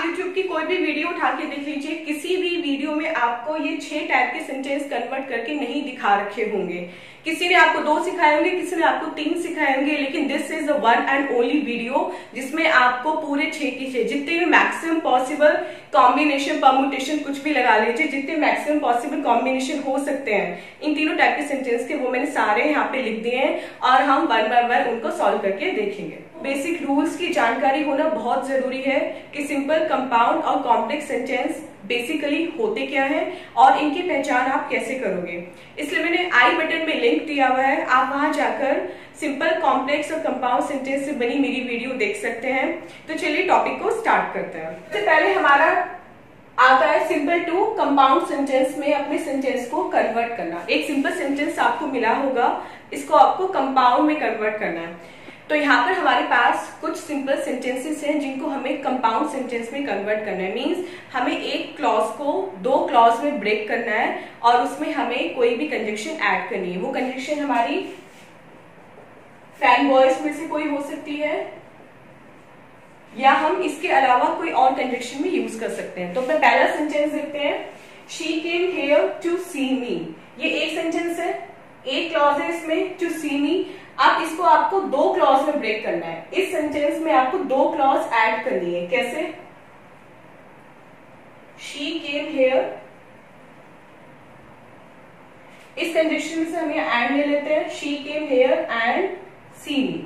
YouTube की कोई भी वीडियो उठा के देख लीजिए, किसी भी वीडियो में आपको ये 6 टाइप के सेंटेंस कन्वर्ट करके नहीं दिखा रखे होंगे। किसी ने आपको 2 सिखाए होंगे, किसी ने आपको 3 सिखाए होंगे, लेकिन this is the one and only video जिसमें आपको पूरे 6 की 6 जितने भी मैक्सिमम पॉसिबल कॉम्बिनेशन, परम्यूटेशन कुछ भी लगा लीजिए, जितने मैक्सिमम पॉसिबल कॉम्बिनेशन हो सकते हैं इन तीनों टाइप के सेंटेंस के, वो मैंने सारे यहाँ पे लिख दिए हैं और हम वन बाय वन उनको सॉल्व करके देखेंगे। बेसिक रूल्स की जानकारी होना बहुत जरूरी है कि सिंपल, कंपाउंड और कॉम्प्लेक्स सेंटेंस बेसिकली होते क्या हैं और इनकी पहचान आप कैसे करोगे। इसलिए मैंने आई बटन में लिंक दिया हुआ है, आप वहां जाकर सिंपल, कॉम्प्लेक्स और कंपाउंड सेंटेंस से बनी मेरी वीडियो देख सकते हैं। तो चलिए टॉपिक को स्टार्ट करते हैं। सबसे पहले हमारा आता है सिंपल टू कंपाउंड सेंटेंस में अपने सेंटेंस को कन्वर्ट करना। एक सिंपल सेंटेंस आपको मिला होगा, इसको आपको कंपाउंड में कन्वर्ट करना है। तो यहाँ पर हमारे पास कुछ सिंपल सेंटेंसेस हैं जिनको हमें कंपाउंड सेंटेंस में कन्वर्ट करना है। मींस हमें एक क्लॉज को 2 क्लॉज में ब्रेक करना है और उसमें हमें कोई भी कंजक्शन ऐड करनी है। वो कंजक्शन हमारी फैन बॉयज में से कोई हो सकती है या हम इसके अलावा कोई और कंजक्शन में यूज कर सकते हैं। तो अपना पहला सेंटेंस देखते हैं, she came here to see me. ये एक सेंटेंस है, एक क्लॉज है इसमें, टू सी मी। अब इसको आपको 2 क्लॉज में ब्रेक करना है। इस सेंटेंस में आपको 2 क्लॉज ऐड करनी है। कैसे? शी केम हियर, इस कंजक्शन में से हम यहाँ एंड ले लेते हैं, she came here and see me.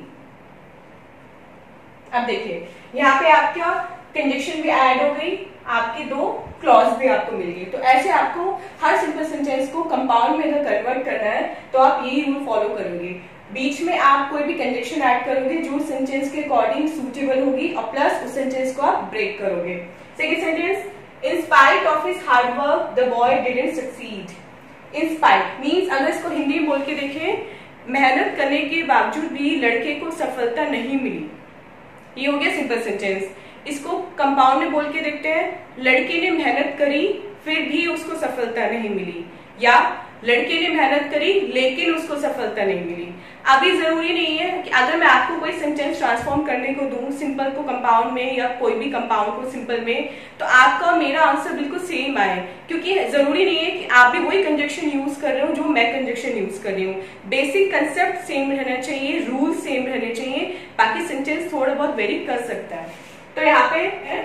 अब देखिए यहाँ पे आपका कंजक्शन भी ऐड हो गई, आपकी 2 क्लॉज भी आपको मिल गई। तो ऐसे आपको हर सिंपल सेंटेंस को कंपाउंड में अगर कन्वर्ट करना है तो आप यही रूल फॉलो करोगे। बीच में आप कोई भी कंजक्शन ऐड करोगे जो सेंटेंस के अकॉर्डिंग सूटेबल होगी और प्लस उस सेंटेंस को आप ब्रेक करोगे। Second sentence, in spite of his hard work the boy didn't succeed. In spite means अगर इसको हिंदी में बोल के देखें, मेहनत करने के बावजूद भी लड़के को सफलता नहीं मिली। ये हो गया सिंपल सेंटेंस। इसको कंपाउंड में बोल के देखते हैं, लड़के ने मेहनत करी फिर भी उसको सफलता नहीं मिली, या लड़के ने मेहनत करी लेकिन उसको सफलता नहीं मिली। अभी जरूरी नहीं है कि अगर मैं आपको कोई सेंटेंस ट्रांसफॉर्म करने को दूं सिंपल को कंपाउंड में या कोई भी कंपाउंड को सिंपल में, तो आपका मेरा आंसर बिल्कुल सेम आए, क्योंकि जरूरी नहीं है कि आप भी वही कंजक्शन यूज कर रहे हो जो मैं कंजक्शन यूज कर रही हूँ। बेसिक कंसेप्ट सेम रहना चाहिए, रूल सेम रहने चाहिए, बाकी सेंटेंस थोड़ा बहुत वेरी कर सकता है। तो यहाँ पे है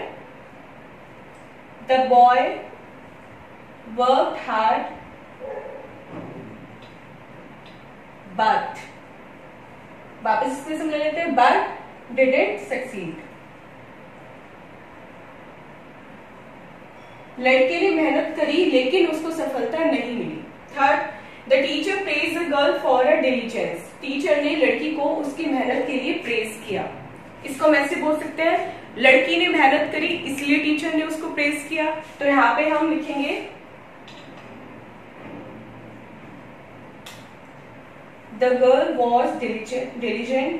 the boy work hard but, वापस इसमें समझ लेते हैं, बट डिडंट सक्सीड। लड़के ने मेहनत करी लेकिन उसको सफलता नहीं मिली। Third, the teacher praise the girl for a diligence. Teacher ने लड़की को उसकी मेहनत के लिए प्रेज किया। इसको हम ऐसे बोल सकते हैं, लड़की ने मेहनत करी इसलिए टीचर ने उसको प्रेज किया। तो यहाँ पे हम लिखेंगे The girl was diligent.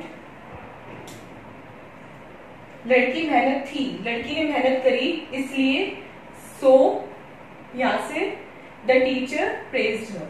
लड़की मेहनत थी, लड़की ने मेहनत करी इसलिए, so यहां से the teacher praised her.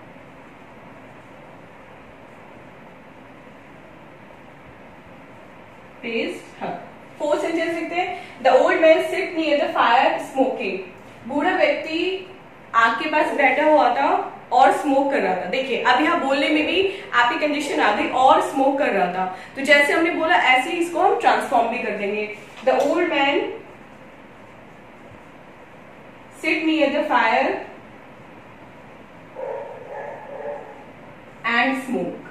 Praised her. Fourth sentence लिखते हैं, the old man sit near the fire smoking. बूढ़ा व्यक्ति आग के पास बैठा हुआ था और स्मोक कर रहा था। देखिए अब यहाँ बोलने में भी आपकी कंडीशन आ गई, और स्मोक कर रहा था, तो जैसे हमने बोला ऐसे ही इसको हम ट्रांसफॉर्म भी कर देंगे। The old man sit near the fire and smoke.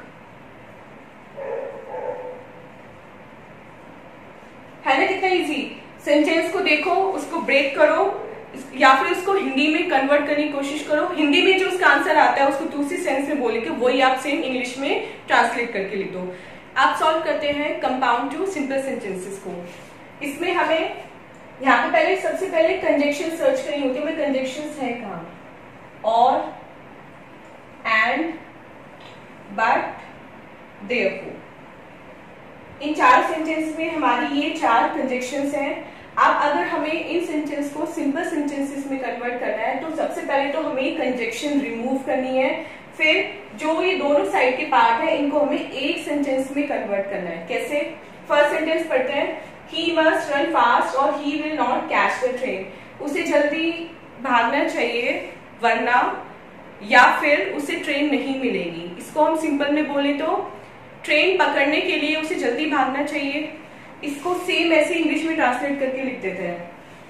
है ना कितना इजी? सेंटेंस को देखो, उसको ब्रेक करो या फिर उसको हिंदी में कन्वर्ट करने की कोशिश करो। हिंदी में जो उसका आंसर आता है उसको दूसरी सेंस में बोल के वही आप सेम इंग्लिश में ट्रांसलेट करके लिख दो। आप सॉल्व करते हैं कंपाउंड टू सिंपल सेंटेंसेस को। इसमें हमें यहाँ पे पहले सबसे पहले कंजक्शन सर्च करनी होती है। कंजक्शंस है कहाँ? और, एंड, बट, देयरफॉर। इन 4 सेंटेंस में हमारी ये 4 कंजक्शंस हैं। अब अगर हमें इन सेंटेंस को सिंपल सेंटेंसेस में कन्वर्ट करना है तो सबसे पहले तो हमें कंजक्शन रिमूव करनी है, फिर जो ये दोनों साइड के पार्ट है इनको हमें एक सेंटेंस में कन्वर्ट करना है। कैसे? फर्स्ट सेंटेंस पढ़ते हैं, ही मस्ट रन फास्ट और he will not catch the train. उसे जल्दी भागना चाहिए वरना या फिर उसे ट्रेन नहीं मिलेगी। इसको हम सिंपल में बोले तो ट्रेन पकड़ने के लिए उसे जल्दी भागना चाहिए। इसको सेम ऐसे इंग्लिश में ट्रांसलेट करके लिख देते हैं,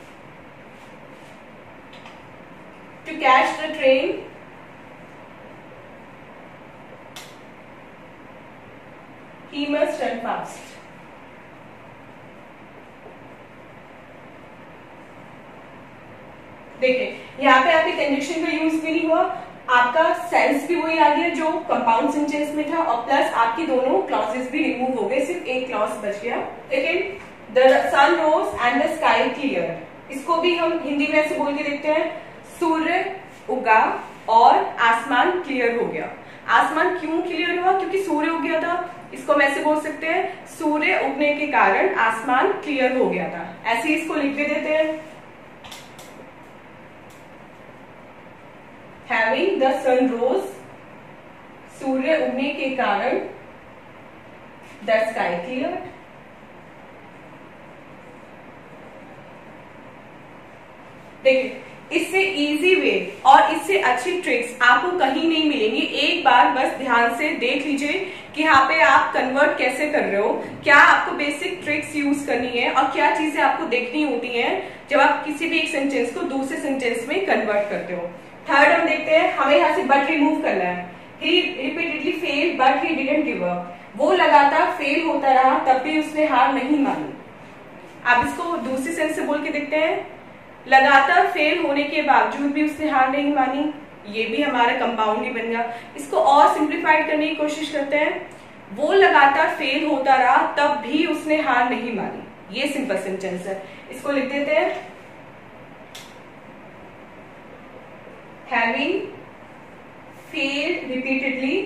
to catch the train he must run fast। देखिए यहाँ पे आपके कंजक्शन का यूज भी नहीं हुआ, आपका सेंस भी वही आ गया जो कंपाउंड सेंटेंस में था, और प्लस आपकी दोनों क्लॉजेस भी रिमूव हो गए, सिर्फ एक क्लॉज बच गया। लेकिन the sun rose and the sky clear, इसको भी हम हिंदी में ऐसे बोल के देखते हैं, सूर्य उगा और आसमान क्लियर हो गया। आसमान क्यों क्लियर हुआ? क्योंकि सूर्य उग गया था। इसको हम ऐसे बोल सकते हैं, सूर्य उगने के कारण आसमान क्लियर हो गया था। ऐसे ही इसको लिख भी देते हैं, हैविंग द सन रोज, सूर्य उगने के कारण द स्काई क्लियर। देखिए इससे इजी वे और इससे अच्छी ट्रिक्स आपको कहीं नहीं मिलेंगी। एक बार बस ध्यान से देख लीजिए कि यहाँ पे आप कन्वर्ट कैसे कर रहे हो, क्या आपको बेसिक ट्रिक्स यूज करनी है और क्या चीजें आपको देखनी होती हैं जब आप किसी भी एक सेंटेंस को दूसरे सेंटेंस में कन्वर्ट करते हो। थर्ड हम देखते हैं, हमें यहाँ से बट रिमूव करना है। He repeatedly fail but he didn't give up, वो लगातार फेल होता रहा तब भी उसने हार नहीं मानी। आप इसको दूसरी सेंस से बोल के देखते हैं, लगातार फेल होने के बावजूद भी उसने हार नहीं मानी। ये भी हमारा कंपाउंड ही बन गया। इसको और सिंप्लीफाइड करने की कोशिश करते हैं, वो लगातार फेल होता रहा तब भी उसने हार नहीं मानी। ये सिंपल सेंटेंस है। इसको लिख देते हैं, having failed repeatedly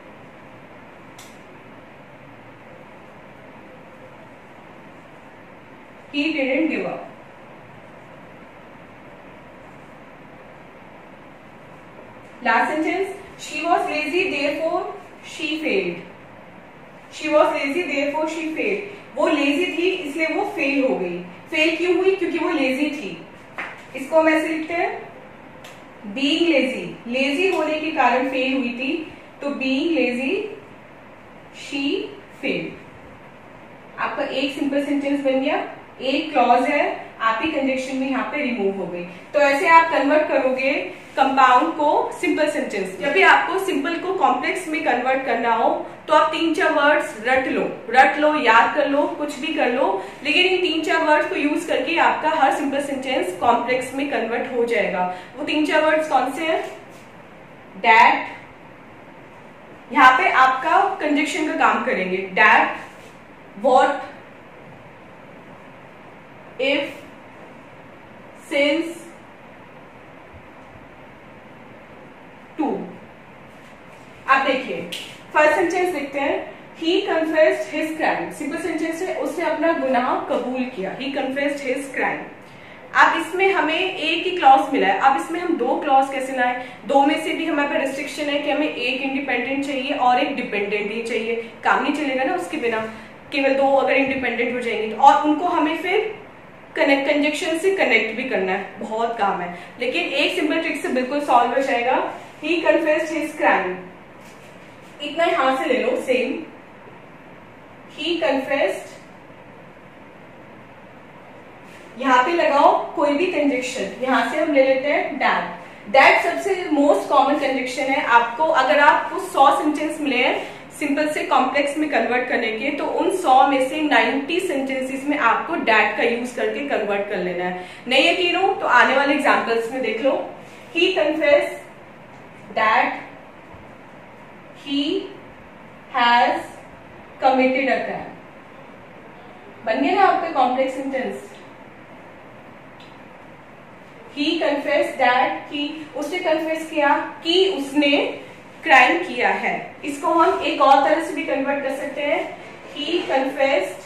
he didn't give up. Last sentence, she was lazy therefore she failed। she was lazy therefore she failed, वो लेजी थी इसलिए वो फेल हो गई। फेल क्यों हुई? क्योंकि वो लेजी थी। इसको हम ऐसे लिखते हैं, being lazy, लेजी होने के कारण फेल हुई थी, तो being lazy she failed। आपका एक सिंपल सेंटेंस बन गया, एक क्लॉज है, आपकी कंजक्शन में यहाँ पे रिमूव हो गई। तो ऐसे आप कन्वर्ट करोगे कंपाउंड को सिंपल सेंटेंस। जब भी आपको सिंपल को कॉम्प्लेक्स में कन्वर्ट करना हो तो आप 3-4 वर्ड्स रट लो, याद कर लो, कुछ भी कर लो, लेकिन इन 3-4 वर्ड्स को यूज करके आपका हर सिंपल सेंटेंस कॉम्प्लेक्स में कन्वर्ट हो जाएगा। वो 3-4 वर्ड्स कौन से हैं? डैट, यहाँ पे आपका कंजक्शन का काम करेंगे, that, what, if, since, to. अब देखिए फर्स्ट सेंटेंस लिखते हैं, he confessed his crime. Simple sentence है, उसने अपना गुनाह कबूल किया। He confessed his crime. अब इसमें हमें एक ही क्लॉज मिला है, अब इसमें हम 2 क्लॉज कैसे लाएं? 2 में से भी हमारे पास रिस्ट्रिक्शन है कि हमें एक इंडिपेंडेंट चाहिए और एक डिपेंडेंट ही चाहिए। काम नहीं चलेगा ना उसके बिना, केवल 2 अगर इंडिपेंडेंट हो जाएंगे तो, और उनको हमें फिर कंजक्शन से कनेक्ट भी करना है, बहुत काम है। लेकिन एक सिंपल ट्रिक से बिल्कुल सॉल्व हो जाएगा। ही कन्फेस्ड हिज क्राइम, इतना यहां से ले लो सेम, ही कन्फेस्ड, यहां पे लगाओ कोई भी कंजक्शन, यहां से हम ले लेते हैं डैट। डैट सबसे मोस्ट कॉमन कंजक्शन है। आपको अगर आपको 100 सेंटेंस मिले हैं सिंपल से कॉम्प्लेक्स में कन्वर्ट करने के, तो उन 100 में से 90 सेंटेंसेस में आपको डैट का यूज करके कन्वर्ट कर लेना है। नहीं यकीन हो तो आने वाले एग्जांपल्स में देख लो। He confessed that he has committed a crime, बन गया ना आपका complex sentence. He confessed that he, उसने कन्फेस किया कि उसने क्राइम किया है। इसको हम एक और तरह से भी कन्वर्ट कर सकते हैं, he confessed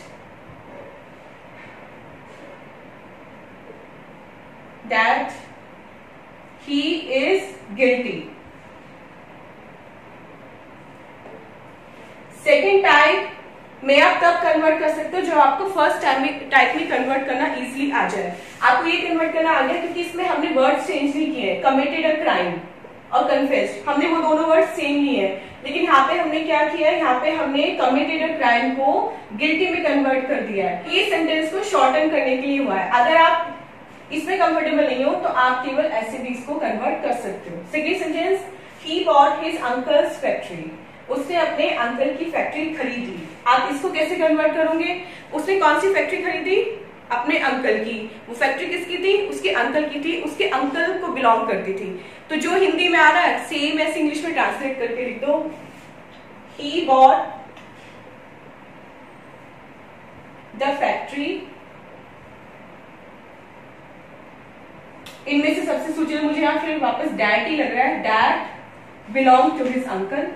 that he is guilty. Second type मैं आप तब कन्वर्ट कर सकते हो जब आपको फर्स्ट टाइप में कन्वर्ट करना इजीली आ जाए। आपको ये कन्वर्ट करना आ गया क्योंकि इसमें हमने वर्ड चेंज नहीं किए, कमिटेड अ क्राइम और कन्फेस्ड, हमने वो दोनों वर्ड सेम नहीं है, लेकिन यहाँ पे हमने क्या किया है, यहाँ पे हमने कमिटेड अ क्राइम को गिल्टी में कन्वर्ट कर दिया है। ये सेंटेंस को शॉर्टन करने के लिए हुआ है। अगर आप इसमें कंफर्टेबल नहीं हो तो आप केवल ऐसे भी इसको कन्वर्ट कर सकते हो। Second sentence, he bought his uncle's factory, उसने अपने अंकल की फैक्ट्री खरीदी। आप इसको कैसे कन्वर्ट करोगे, उसने कौन सी फैक्ट्री खरीदी, अपने अंकल की। वो फैक्ट्री किसकी थी, उसके अंकल की थी, उसके अंकल को बिलोंग करती थी। तो जो हिंदी में आ रहा है सेम ऐसे इंग्लिश में ट्रांसलेट करके लिख दो, ही बॉट द फैक्ट्री। इनमें से सबसे सूचित मुझे यहाँ फिर वापस डैट ही लग रहा है, that belong to his uncle,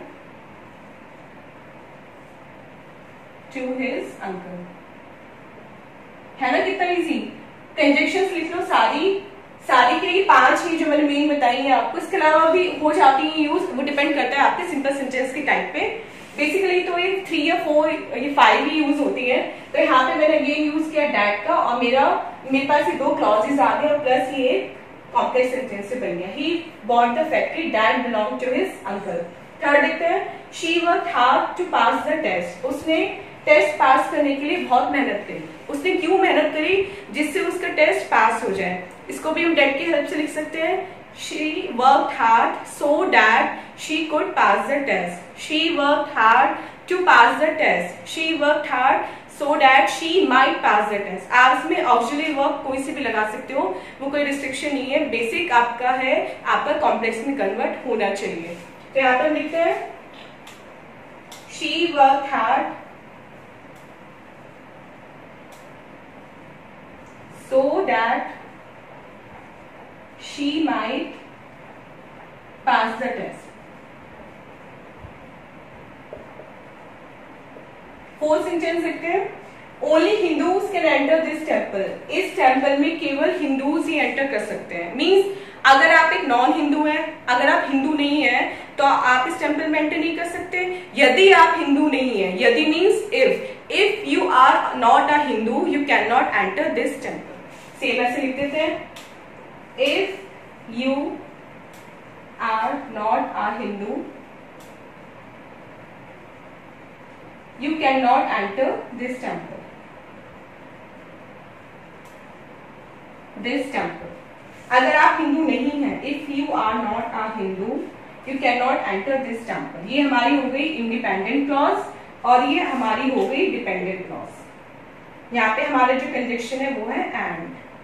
to his uncle. है ना कितना इजी। कंजक्शंस लिख लो सारी के लिए 5 ही जो मैंने मेन बताई है आपको, इसके अलावा भी हो जाती है यूज, वो डिपेंड करता है आपके सिंपल सेंटेंस के टाइप पे। बेसिकली तो ये 3 या 4 ये 5 ही यूज होती है। तो यहाँ पे मैंने अगेन यूज किया डैट का, और मेरे पास ये 2 क्लॉजेस आ गए और प्लस ये कॉम्प्लेक्स सेंटेंस से बन गया। He bought the factory, that belong to his uncle. Third देखते हैं, she worked hard to pass the test, उसने टेस्ट पास करने के लिए बहुत मेहनत करी। उसने क्यों मेहनत करी, जिससे उसका टेस्ट पास हो जाए। इसको भी हम डेट की हेल्प से लिख सकते हैं, she worked hard so that she could pass the test, she worked hard to pass the test, she worked hard so that she might pass the test. आप इसमें ऑक्सिलरी वर्ब कोई से भी लगा सकते हो, वो कोई रिस्ट्रिक्शन नहीं है, बेसिक आपका है, आपका कॉम्प्लेक्स में कन्वर्ट होना चाहिए। तो यहाँ पर लिखते हैं, she worked hard so that she might pass the test. Fourth sentence लिखते हैं, only Hindus can enter this temple, इस टेम्पल में केवल हिंदूज ही एंटर कर सकते हैं। मीन्स अगर आप एक नॉन हिंदू हैं, अगर आप हिंदू नहीं हैं तो आप इस टेम्पल में एंटर नहीं कर सकते। यदि आप हिंदू नहीं हैं, यदि means if you are not a Hindu you can not enter this temple. Same ऐसे लिख देते हैं, if you are not a Hindu you can not enter this temple, this temple. अगर आप हिंदू नहीं हैं, if you are not a Hindu you can not enter this temple. ये हमारी हो गई इंडिपेंडेंट क्लॉज और ये हमारी हो गई डिपेंडेंट क्लॉज। यहाँ पे हमारे जो कंजक्शन है वो है एंड।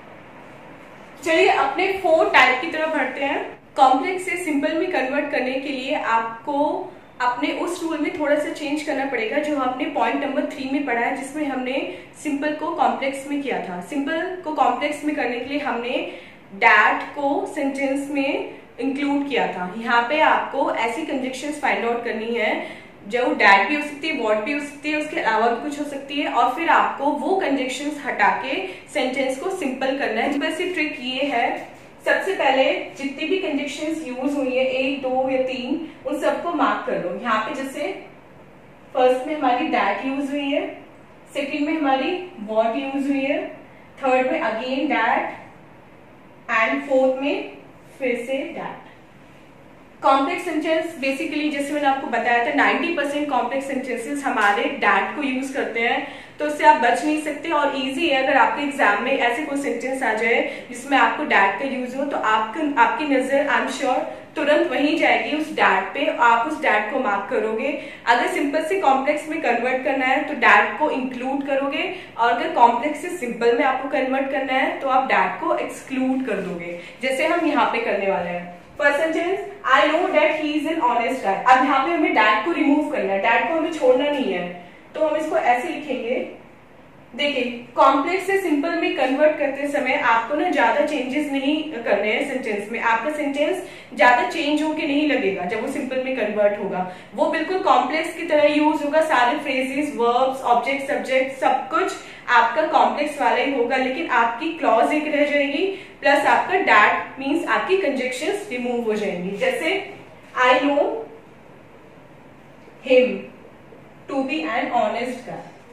चलिए अपने 4 टाइप की तरफ बढ़ते हैं। कॉम्प्लेक्स से सिंपल में कन्वर्ट करने के लिए आपको अपने उस रूल में थोड़ा सा चेंज करना पड़ेगा जो आपने पॉइंट नंबर 3 में पढ़ा है, जिसमें हमने सिंपल को कॉम्प्लेक्स में किया था। सिंपल को कॉम्प्लेक्स में करने के लिए हमने डैट को सेंटेंस में इंक्लूड किया था। यहाँ पे आपको ऐसी कंजक्शंस फाइंड आउट करनी है जो डैट भी हो सकती है, वॉट भी हो सकती है, उसके अलावा भी कुछ हो सकती है, और फिर आपको वो कंजक्शंस हटा के सेंटेंस को सिंपल करना है। बस ये ट्रिक ये है, सबसे पहले जितनी भी कंजक्शंस यूज हुई है 1, 2 या 3 उन सबको मार्क कर लो। यहाँ पे जैसे फर्स्ट में हमारी डैट यूज हुई है, सेकंड में हमारी वॉट यूज हुई है, थर्ड में अगेन डैट एंड फोर्थ में फिर say that. Complex sentence basically जैसे मैंने आपको बताया था 90% कॉम्प्लेक्स सेंटेंसेस हमारे डैट को यूज करते हैं, तो उससे आप बच नहीं सकते। और इजी है, अगर आपके एग्जाम में ऐसे कोई सेंटेंस आ जाए जिसमें आपको डैट का यूज हो तो आपकी नजर आई एम श्योर तुरंत वहीं जाएगी उस डैट पे, आप उस डैट को मार्क करोगे। अगर सिंपल से कॉम्प्लेक्स में कन्वर्ट करना है तो डैट को इंक्लूड करोगे, और अगर कॉम्प्लेक्स से सिंपल में आपको कन्वर्ट करना है तो आप डैट को एक्सक्लूड कर दोगे, जैसे हम यहाँ पे करने वाले हैं। First sentence, I know that he is an honest guy. अब यहाँ पे हमें डैट को रिमूव करना है, डैट को हमें छोड़ना नहीं है, तो हम इसको ऐसे लिखेंगे। देखिए कॉम्प्लेक्स से सिंपल में कन्वर्ट करते समय आपको ना ज्यादा चेंजेस नहीं करने हैं सेंटेंस में। आपका सेंटेंस ज्यादा चेंज होके नहीं लगेगा जब वो सिंपल में कन्वर्ट होगा, वो बिल्कुल कॉम्प्लेक्स की तरह यूज होगा। सारे फ्रेजेस, वर्ब्स, ऑब्जेक्ट, सब्जेक्ट सब कुछ आपका कॉम्प्लेक्स वाला ही होगा, लेकिन आपकी क्लॉज एक रह जाएगी, प्लस आपका डैट मीन्स आपकी कंजक्शंस रिमूव हो जाएंगी। जैसे I know him to be an honest guy,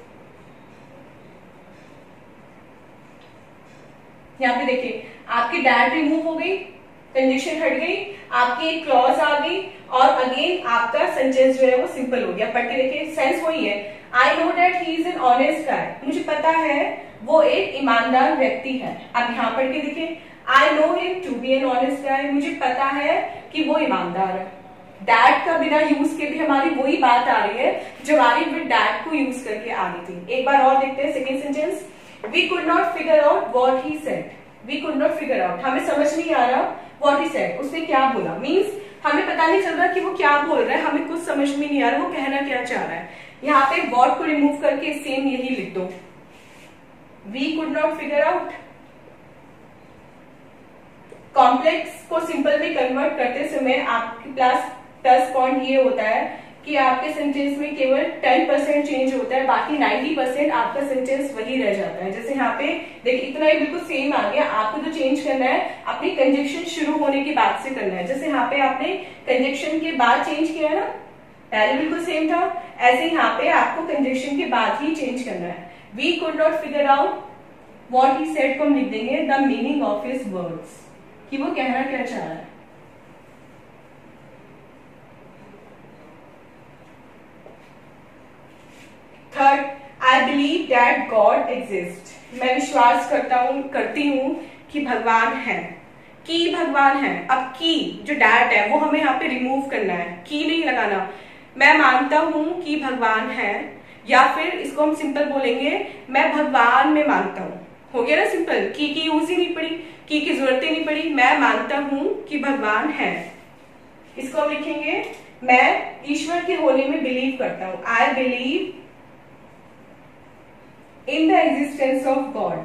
यहाँ पे देखिए आपकी डैट रिमूव हो गई, कंडीशन हट गई, आपकी एक क्लॉज आ गई और अगेन आपका सेंटेंस जो है वो सिंपल हो गया। पढ़ के देखिए, सेंस वही है, I know that he is an honest guy, मुझे पता है वो एक ईमानदार व्यक्ति है। अब यहाँ पढ़ के देखिए, I know him to be an honest guy, मुझे पता है कि वो ईमानदार है। दैट का बिना यूज के भी हमारी वही बात आ रही है जो हमारी विद दैट को यूज करके आ रही थी। एक बार और देखते हैं second sentence, we could not figure out what he said, we could not figure out, हमें समझ नहीं आ रहा व्हाट ही सेड, उसने क्या बोला, मीन्स हमें पता नहीं चल रहा कि वो क्या बोल रहा है, हमें कुछ समझ में नहीं आ रहा वो कहना क्या चाह रहा है। यहाँ पे व्हाट को रिमूव करके सेम यही लिख दो, we could not figure out. Complex को सिंपल में कन्वर्ट करते समय आपके प्लस पॉइंट ये होता है कि आपके सेंटेंस में केवल 10% चेंज होता है, बाकी 90% आपका सेंटेंस वही रह जाता है। जैसे यहाँ पे देखिए इतना ही बिल्कुल सेम आ गया, आपको जो चेंज करना है अपनी कंजक्शन शुरू होने के बाद से करना है। जैसे यहाँ पे आपने कंजक्शन के बाद चेंज किया है ना, पहले बिल्कुल सेम था, ऐसे यहाँ पे आपको कंजक्शन के बाद ही चेंज करना है। We could not figure out what he said को हम लिख देंगे the meaning of his words, कि वो कहना क्या चाह रहा है। Third, I believe that God exist, मैं विश्वास करती हूँ कि भगवान है, कि भगवान है। अब की जो डैट है वो हमें यहाँ पे रिमूव करना है, की नहीं लगाना। मैं मानता हूँ कि भगवान है, या फिर इसको हम सिंपल बोलेंगे मैं भगवान में मानता हूँ, हो गया ना सिंपल, की यूज ही नहीं पड़ी, की जरूरत ही नहीं पड़ी, मैं मानता हूँ कि भगवान है। इसको हम लिखेंगे मैं ईश्वर के होने में बिलीव करता हूँ, I believe in the existence of God,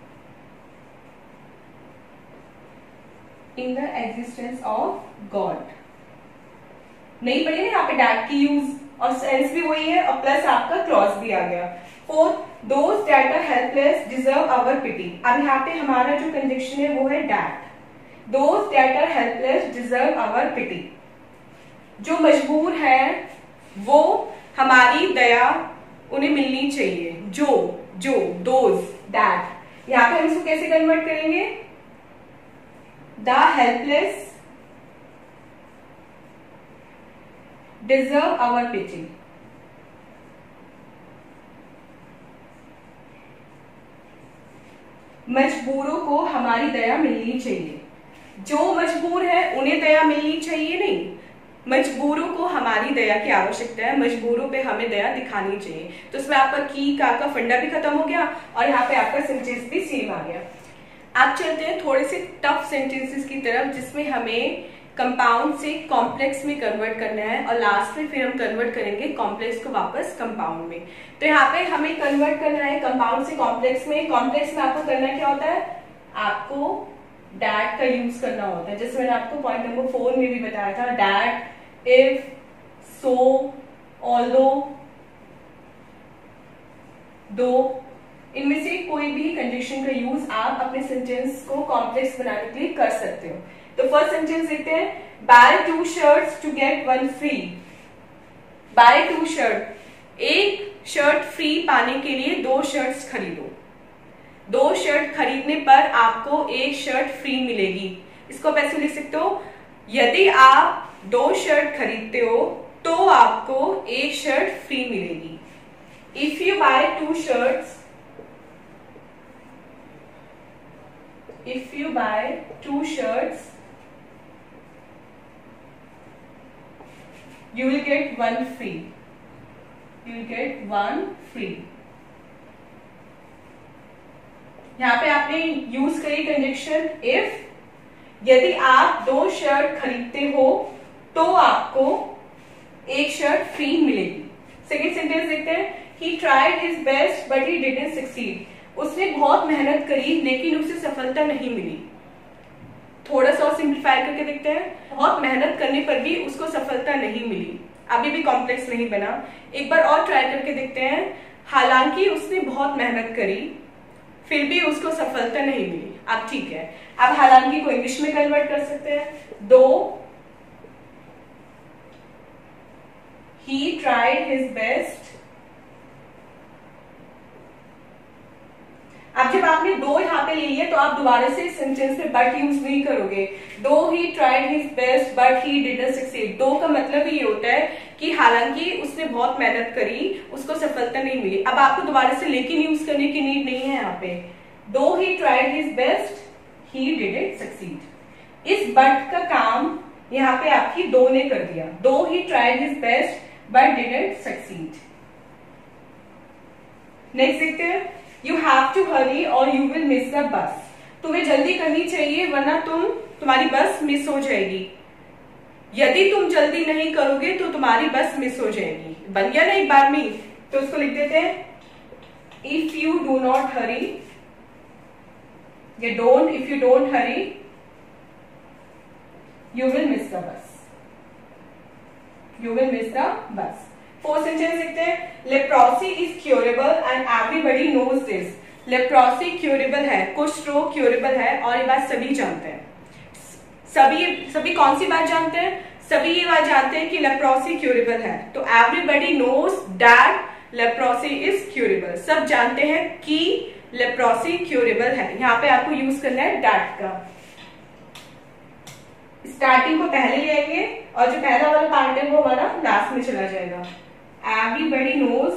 in the existence of God। नहीं पढ़ी ना यहाँ पे डैट की यूज, और सेंस भी वही है और प्लस आपका क्लॉज भी आ गया। Fourth, those that are helpless deserve our pity, अब यहाँ पे हमारा जो कंजक्शन है वो है that, those that are helpless deserve our pity, जो मजबूर है वो हमारी दया उन्हें मिलनी चाहिए, जो दोज दैट, यहाँ पे हम इसको कैसे कन्वर्ट करेंगे, the helpless deserve our pity. मजबूरों को हमारी दया मिलनी चाहिए, जो मजबूर है उन्हें दया मिलनी चाहिए नहीं, मजबूरों को हमारी दया की आवश्यकता है, मजबूरों पे हमें दया दिखानी चाहिए। तो इसमें आपका की का फंडा भी खत्म हो गया और यहाँ पे आपका सेंटेंस भी सेम आ गया। आप चलते हैं थोड़े से टफ सेंटेंसेस की तरफ, जिसमें हमें कंपाउंड से कॉम्प्लेक्स में कन्वर्ट करना है और लास्ट में फिर हम कन्वर्ट करेंगे कॉम्प्लेक्स को वापस कंपाउंड में। तो यहाँ पे हमें कन्वर्ट करना है कंपाउंड से कॉम्प्लेक्स में। कॉम्प्लेक्स में आपको करना क्या होता है, आपको डैट का यूज करना होता है, जैसे मैंने आपको पॉइंट नंबर 4 में भी बताया था, that, if, so, although, though, इनमें से कोई भी कंडीशन का यूज आप अपने सेंटेंस को कॉम्प्लेक्स बनाने के लिए कर सकते हो। तो फर्स्ट सेंटेंस देखते हैं, buy 2 shirts to get 1 free, buy 2 shirt, एक शर्ट फ्री पाने के लिए 2 शर्ट्स खरीदो, 2 शर्ट खरीदने पर आपको 1 शर्ट फ्री मिलेगी। इसको आप ऐसे लिख सकते हो, यदि आप 2 शर्ट खरीदते हो तो आपको 1 शर्ट फ्री मिलेगी। If you buy 2 shirts, if you buy 2 shirts, you will get 1 free, you will get 1 free। यहाँ पे आपने यूज करी कंजक्शन इफ, यदि आप 2 शर्ट खरीदते हो तो आपको 1 शर्ट फ्री मिलेगी। सेकेंड सेंटेंस देखते हैं, he tried his best but he didn't succeed, उसने बहुत मेहनत करी लेकिन उसे सफलता नहीं मिली। थोड़ा सा और सिंप्लीफाई करके देखते हैं, बहुत मेहनत करने पर भी उसको सफलता नहीं मिली, अभी भी कॉम्प्लेक्स नहीं बना। एक बार और ट्राई करके देखते हैं, हालांकि उसने बहुत मेहनत करी फिर भी उसको सफलता नहीं मिली। अब ठीक है, अब हालांकि को इंग्लिश में कन्वर्ट कर सकते हैं, दो he tried his best अब जब आपने दो यहाँ पे ले लिया तो आप दोबारा से सेंटेंस में बट यूज नहीं करोगे। Though he tried his best but he didn't succeed. Though का मतलब ही ये होता है कि हालांकि उसने बहुत मेहनत करी, उसको सफलता नहीं मिली। अब आपको दोबारा से लेकिन यूज करने की नीड नहीं है यहाँ पे। Though he tried his best he didn't succeed. इस बट का काम यहाँ पे आपकी दो ने कर दिया। Though he tried his best but didn't succeed. Next देखते हैं, यू हैव टू हरी और यू विल मिस द बस। तुम्हें जल्दी करनी चाहिए वरना तुम्हारी बस मिस हो जाएगी। यदि तुम जल्दी नहीं करोगे तो तुम्हारी बस मिस हो जाएगी। बन गया ना एक बार में, तो उसको लिख देते हैं, if you do not hurry, ये don't, if you don't hurry you will miss the bus, you will miss the bus. Fourth sentence देखते हैं, leprosy is curable and everybody knows this. Leprosy curable है, कुष्ठ रोग curable है और ये बात सभी जानते हैं। सभी कौन सी बात जानते हैं? सभी ये बात जानते हैं कि लेप्रोसी क्योरेबल है। तो everybody knows that leprosy is curable. सब जानते हैं कि लेप्रोसी क्योरेबल है। यहाँ पे आपको यूज करना है दैट का। स्टार्टिंग को पहले ले आएंगे और जो पहला वाला पार्ट है वो हमारा लास्ट में चला जाएगा। Everybody knows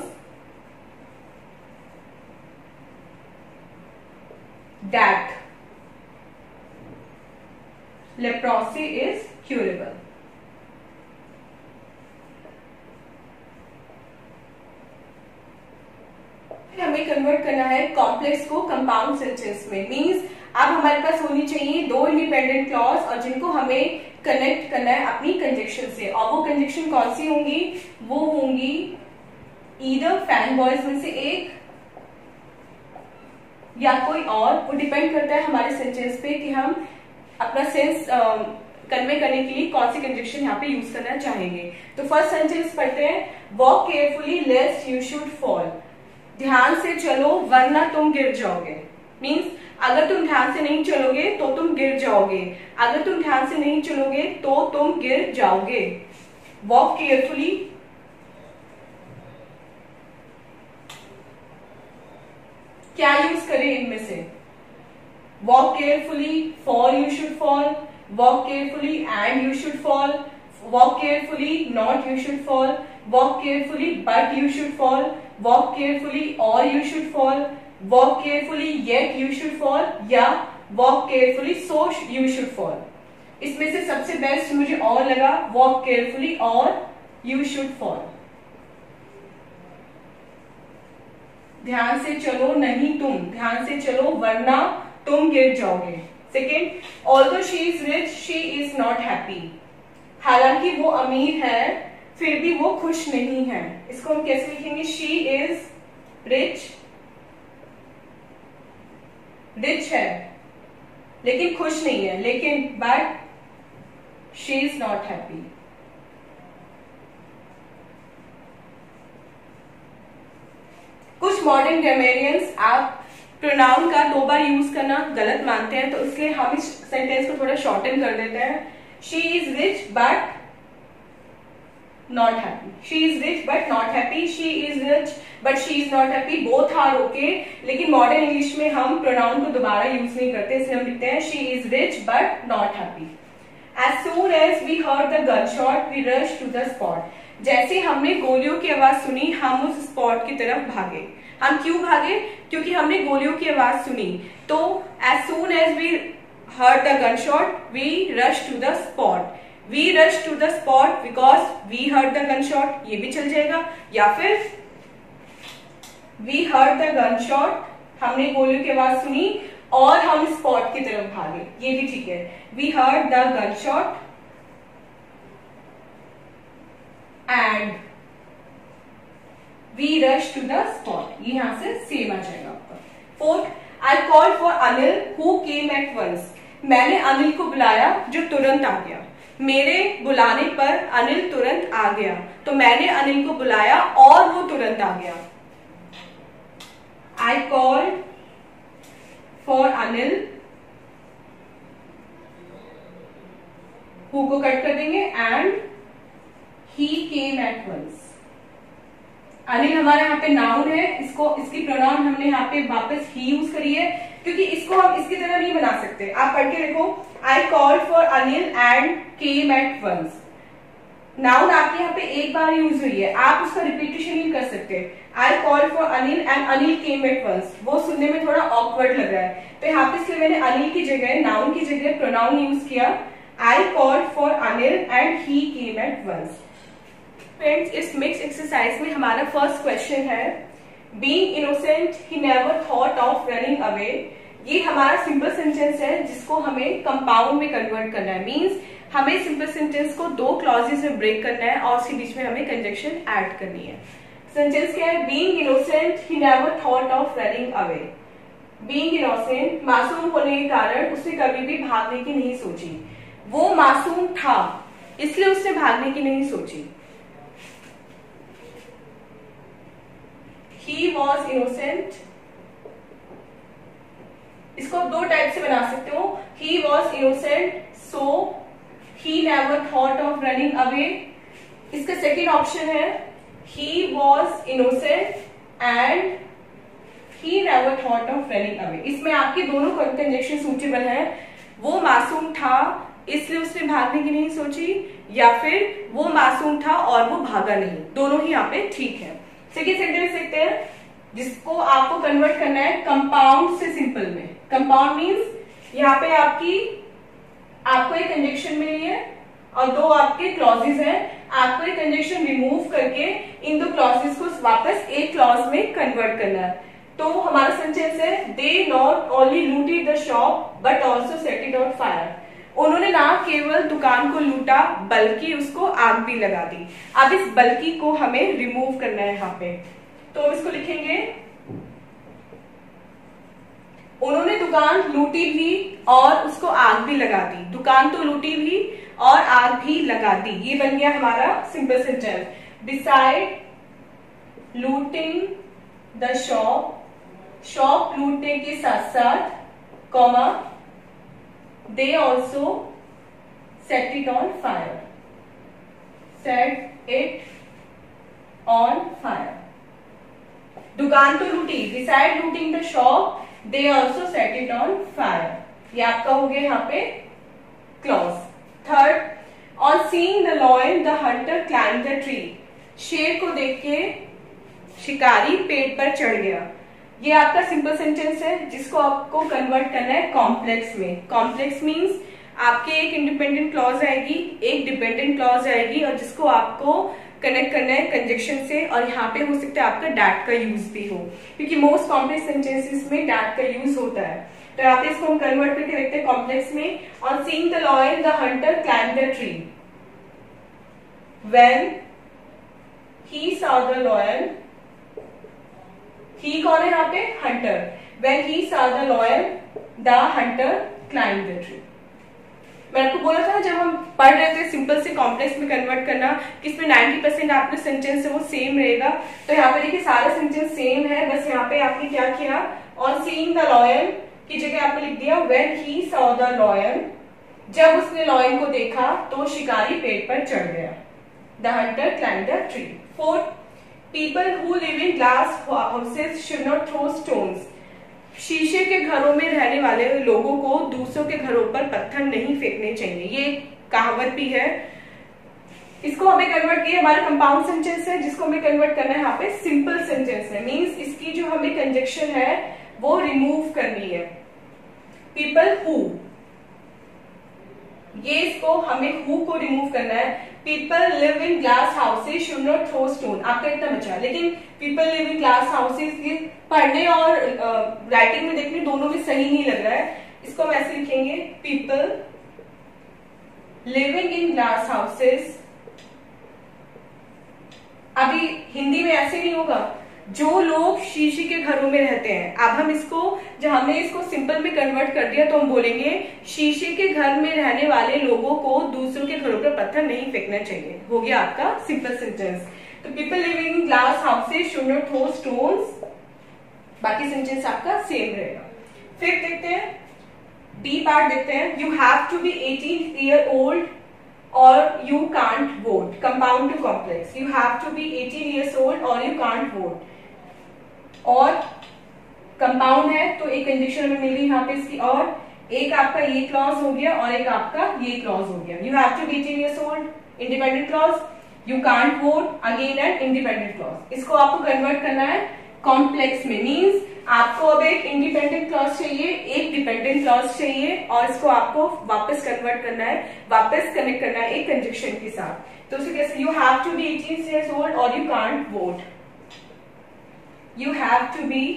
that leprosy is curable. हमें कन्वर्ट करना है कॉम्प्लेक्स को कंपाउंड सेंटेंस में। मींस अब हमारे पास होनी चाहिए दो इंडिपेंडेंट क्लॉज और जिनको हमें कनेक्ट करना है अपनी कंजक्शन से। और वो कंजक्शन कौन सी होंगी? वो होंगी ईदर फैन बॉयज में से एक या कोई और। वो डिपेंड करता है हमारे सेंटेंस पे कि हम अपना सेंस कन्वे करने के लिए कौन सी कंजक्शन यहाँ पे यूज करना चाहेंगे। तो फर्स्ट सेंटेंस पढ़ते हैं, walk carefully lest you should fall. ध्यान से चलो वरना तुम गिर जाओगे। मीन्स अगर तुम ध्यान से नहीं चलोगे तो तुम गिर जाओगे। अगर तुम ध्यान से नहीं चलोगे तो तुम गिर जाओगे। वॉक केयरफुली, क्या यूज करें इनमें से? Walk carefully, fall you should fall, walk carefully and you should fall, walk carefully not you should fall, walk carefully but you should fall, walk carefully or you should fall, walk carefully yet you should fall या walk carefully so you should fall. इसमें से सबसे best मुझे or लगा walk carefully or you should fall. ध्यान से चलो नहीं तुम, ध्यान से चलो वरना तुम गिर जाओगे। Second, although she is rich she is not happy. हालांकि वो अमीर है फिर भी वो खुश नहीं है। इसको हम कैसे लिखेंगे? शी इज रिच, रिच है लेकिन खुश नहीं है, लेकिन but she is not happy. कुछ मॉडर्न ग्रामेरियंस आप प्रोनाउन का दो बार यूज करना गलत मानते हैं, तो इसलिए हम इस सेंटेंस को थोड़ा शॉर्टन कर देते हैं। She is rich but not happy, she is rich but not happy, she is rich but she is not happy, both are okay. लेकिन मॉडर्न इंग्लिश में हम प्रोनाउन को दोबारा यूज नहीं करते, इसलिए हम लिखते हैं she is rich but not happy. As soon as we heard the gunshot, we rushed to the spot. जैसे हमने गोलियों की आवाज सुनी हम उस स्पॉट की तरफ भागे। हम क्यों भागे? क्योंकि हमने गोलियों की आवाज सुनी। तो as soon as we heard the gunshot, we rushed to the spot. We rushed to the spot because we heard the gunshot, ये भी चल जाएगा। या फिर we heard the gunshot, हमने गोलियों की आवाज सुनी और हम स्पॉट की तरफ भागे, ये भी ठीक है। We heard the gunshot and we rushed to the spot, ये यहां से सेम आ जाएगा आपका। Fourth, I called for Anil who came at once. मैंने अनिल को बुलाया जो तुरंत आ गया। मेरे बुलाने पर अनिल तुरंत आ गया, तो मैंने अनिल को बुलाया और वो तुरंत आ गया। I called for Anil, who को कट कर देंगे and he came at once, Anil हमारा यहाँ पे नाउन है, इसको इसकी प्रोनाउन हमने यहाँ पे वापस ही यूज करी है, क्योंकि इसको हम इसकी तरह नहीं बना सकते। आप पढ़ के देखो, I called for Anil and came at once. Noun आपके यहाँ पे एक बार यूज हुई है, आप उसका रिपीटेशन नहीं कर सकते। I called for Anil and Anil came at once, वो सुनने में थोड़ा ऑकवर्ड लग रहा है, तो यहाँ पे इसलिए मैंने अनिल की जगह, नाउन की जगह प्रोनाउन यूज किया, I called for Anil and he came at once. Friends, इस मिक्स एक्सरसाइज में हमारा फर्स्ट क्वेश्चन है, being innocent he never thought of running away. ये हमारा सिंपल सेंटेंस है जिसको हमें कंपाउंड में कन्वर्ट करना है। मींस हमें सिंपल सेंटेंस को दो क्लॉजेस में ब्रेक करना है और उसके बीच में हमें कंजक्शन ऐड करनी है। सेंटेंस क्या है, being innocent he never thought of running away. Being innocent, मासूम होने के कारण उसने कभी भी भागने की नहीं सोची। वो मासूम था इसलिए उसने भागने की नहीं सोची। He was innocent, इसको दो टाइप से बना सकते हो। He was innocent, so he never thought of running away। इसका सेकेंड ऑप्शन है, He was innocent and he never thought of running away। इसमें आपके दोनों कंजक्शन सूटेबल है। वो मासूम था इसलिए उसने भागने की नहीं सोची, या फिर वो मासूम था और वो भागा नहीं, दोनों ही यहाँ पे ठीक है। सेकेंड सेंटेंस देखते हैं, जिसको आपको कन्वर्ट करना है कंपाउंड से सिंपल में। कंपाउंड मींस यहाँ पे आपको एक कंजक्शन मिली है और दो आपके क्लॉजेस हैं, आपको एक कंजक्शन रिमूव करके इन दो क्लॉजेस को वापस एक क्लॉज में कन्वर्ट करना है। तो हमारा सेंटेंस है, they not only looted the shop but also set it on fire. उन्होंने ना केवल दुकान को लूटा बल्कि उसको आग भी लगा दी। अब इस बल्कि को हमें रिमूव करना है यहाँ पे, तो हम इसको लिखेंगे, उन्होंने दुकान लूटी भी और उसको आग भी लगा दी। दुकान तो लूटी भी और आग भी लगा दी, ये बन गया हमारा simple sentence. Besides looting the shop, shop लूटने के साथ साथ, comma, they also set it on fire, set it on fire। दुकान तो लूटी, beside looting the shop they also set it on fire। ये आपका हो गया यहाँ पे clause. Third, on seeing the lion the hunter climbed the tree। शेर को देख के शिकारी पेड़ पर चढ़ गया। ये आपका सिंपल सेंटेंस है जिसको आपको कन्वर्ट करना है कॉम्प्लेक्स में। कॉम्प्लेक्स मींस आपके एक इंडिपेंडेंट क्लॉज आएगी, एक डिपेंडेंट क्लॉज आएगी, और जिसको आपको कनेक्ट करना है कंजक्शन से, और यहाँ पे हो सकता है आपका डैट का यूज भी हो, क्योंकि मोस्ट कॉम्प्लेक्स सेंटेंसेस में डैट का यूज होता है। तो यहाँ पे इसको हम कन्वर्ट करके देखते हैं कॉम्प्लेक्स में। On seeing the lion the hunter climb the tree, when he saw the lion, he कौन है यहाँ पे, hunter. When he saw the lion, the hunter climbed the tree। मैंने आपको बोला था जब हम पढ़ रहे थे सिंपल से कॉम्प्लेक्स में कन्वर्ट करना, कि इसमें 90% आपके सेंटेंस है वो सेम रहेगा। तो यहाँ पे देखिए सारा सेंटेंस सेम है, बस यहाँ पे आपने क्या किया, ऑन सीइंग द लायन की जगह आपने लिख दिया when he saw the lion, जब उसने लॉयन को देखा तो शिकारी पेड़ पर चढ़ गया। The hunter climbed the tree. Fourth, People who live in glass houses should not throw stones। शीशे के घरों में रहने वाले लोगों को दूसरों के घरों पर पत्थर नहीं फेंकने चाहिए, ये कहावत भी है। इसको हमें कन्वर्ट किया, हमारा कंपाउंड सेंटेंस है जिसको हमें कन्वर्ट करना है यहाँ पे सिंपल सेंटेंस है। मींस इसकी जो हमें कंजक्शन है वो रिमूव करनी है। पीपल हु, ये इसको हमें हु को रिमूव करना है। People live in glass houses should not throw stone, आपका इतना बचा, लेकिन people live in glass houses ये पढ़ने और राइटिंग में देखने दोनों में सही नहीं लग रहा है। इसको हम ऐसे लिखेंगे, people living in glass houses. अभी हिंदी में ऐसे नहीं होगा, जो लोग शीशे के घरों में रहते हैं। अब हम इसको, जब हमने इसको सिंपल में कन्वर्ट कर दिया तो हम बोलेंगे शीशे के घर में रहने वाले लोगों को दूसरों के घरों पर पत्थर नहीं फेंकना चाहिए। हो गया आपका सिंपल सेंटेंस। तो people living in glass houses should not throw stones, बाकी सेंटेंस आपका सेम रहेगा। फिर देखते हैं डी पार्ट देखते हैं। You have to be 18 year old or you can't vote. Compound to complex. You have to be 18 years old or you can't vote. और compound है तो एक कंडीशन हमें मिली यहाँ पे इसकी, और एक आपका ये क्लॉज हो गया और एक आपका ये क्लॉज हो गया. You have to be 18 years old, independent clause. You can't vote, again an independent clause. इसको आपको कन्वर्ट करना है कॉम्प्लेक्स में. मींस आपको अब एक इंडिपेंडेंट क्लॉज चाहिए, एक डिपेंडेंट क्लॉज चाहिए, और इसको आपको वापस कन्वर्ट करना है, वापस कनेक्ट करना है एक कंजक्शन के साथ. तो उसे कैसे, you have to be 18 years old और you can't vote. You have to be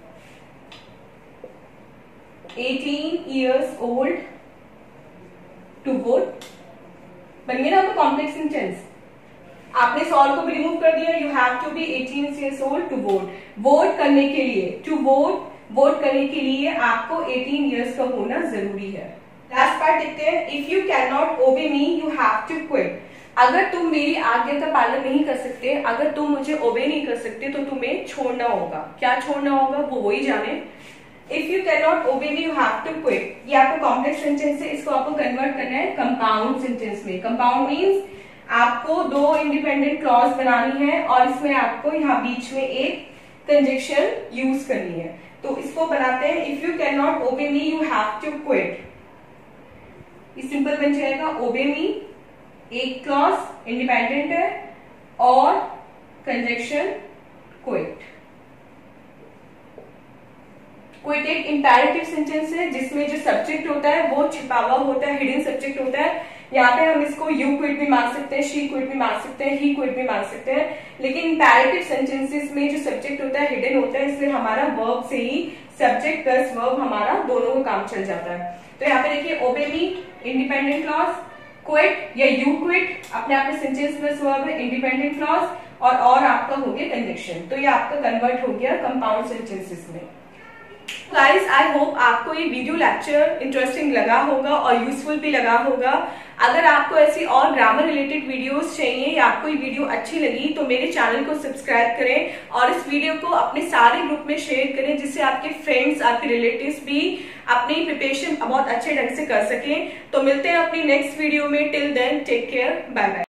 18 years old to vote. बन गया ना आपका कॉम्प्लेक्स सेंटेंस. आपने सॉल्व को भी रिमूव कर दिया. You have to be 18 years old to vote. Vote करने के लिए, टू वोट करने के लिए आपको 18 years का होना जरूरी है. लास्ट पार्ट देखते हैं. If you can not obey me you have to quit. अगर तुम मेरी आज्ञा का पालन नहीं कर सकते, अगर तुम मुझे ओबे नहीं कर सकते तो तुम्हें छोड़ना होगा. क्या छोड़ना होगा वो वही जाने. If you can not obey me you have to quit. ये आपका कॉम्प्लेक्स सेंटेंस है, इसको आपको कन्वर्ट करना है कंपाउंड सेंटेंस में. कंपाउंड मीन्स आपको दो इंडिपेंडेंट क्लॉज बनानी है और इसमें आपको यहाँ बीच में एक कंजक्शन यूज करनी है. तो इसको बनाते हैं. If you can not obey me you have to quit. ये सिंपल बन जाएगा ओबे मी, एक क्लॉज इंडिपेंडेंट है और कंजक्शन क्विट. क्विट एक इंपैरेटिव सेंटेंस है जिसमें जो सब्जेक्ट होता है वो छिपा हुआ होता है, हिडन सब्जेक्ट होता है. यहाँ पे हम इसको यू क्विट भी मान सकते हैं, शी क्विट भी मान सकते हैं, ही क्विट भी मान सकते हैं. लेकिन इंपैरेटिव सेंटेंसेस में जो सब्जेक्ट होता है हिडन होता है, इसलिए हमारा वर्ब से ही सब्जेक्ट प्लस वर्ब हमारा दोनों का काम चल जाता है. तो यहाँ पे देखिए obey me independent clause, quit या यू क्विट अपने आप में सेंटेंस प्लस वर्ब है, इंडिपेंडेंट क्लॉज और आपका हो गया कंजक्शन. तो ये आपका कन्वर्ट हो गया कंपाउंड सेंटेंसेस में. गाइस आई होप आपको ये वीडियो लेक्चर इंटरेस्टिंग लगा होगा और यूजफुल भी लगा होगा. अगर आपको ऐसी और ग्रामर रिलेटेड वीडियोस चाहिए या आपको ये वीडियो अच्छी लगी तो मेरे चैनल को सब्सक्राइब करें और इस वीडियो को अपने सारे ग्रुप में शेयर करें, जिससे आपके फ्रेंड्स, आपके रिलेटिव्स भी अपनी प्रिपरेशन बहुत अच्छे ढंग से कर सकें. तो मिलते हैं अपनी नेक्स्ट वीडियो में. Till then take care, bye bye.